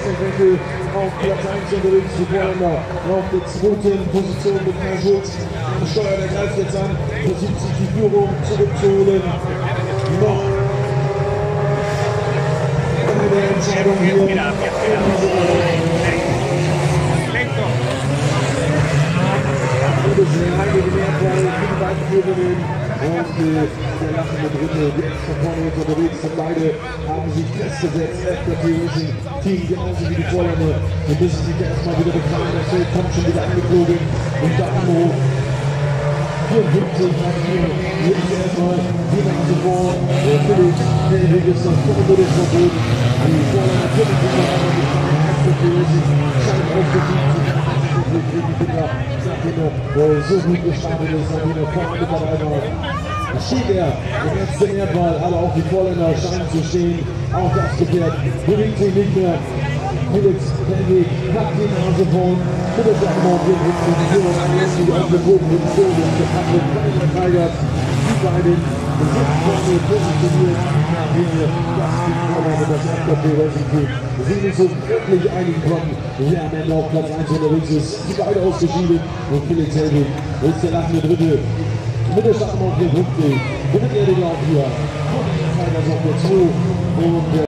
Winkel auf Platz 1 unterwegs, die Vorländer auf der zweiten Position mit Herrn Schulz. Der Steuer, der greift jetzt an, versucht sich die Führung zurückzuholen. Noch eine Entscheidung hier. Einige Mehrteile für die beiden Führerinnen und der lachende Dritte, die extra vorne jetzt unterwegs sind. Beide haben sich festgesetzt. FKT Racing Team genauso wie die Vorländer. Wir müssen sich erstmal wieder befreien. Das Feld kommt schon wieder angeflogen. Und da Anruf 54 nach 4. Jetzt erstmal die Nase vor. Felix Helwig ist das vornehmlich verboten. Die Vorländer können sich noch einmal befreien. FKT Racing scheint aufgesiegt zu sein. So gut gestartet ist, Sabine vorne mit dabei war. Da steht er im letzten Erdball, aber auch die Vorländer scheinen zu stehen. Auch das Gefährt bewegt sich nicht mehr. Felix Helwig hat die Nase vorn. Philipp Dachmann geht hinten in die Führung an, lässt sich auf den Boden mit Vogel und der Patrick Tigers. Die beiden sind vorne positioniert. Das die Vorname des FKT Racing Team. Sie sich so wirklich einigen konnten, wer am Ende auf Platz 1 unterwegs ist. Die beide ausgeschieden und Felix Helwig ist der lachende Dritte. Mit der Startnummer 54 gewinnt er den Lauf hier. Tigers auf der 2 und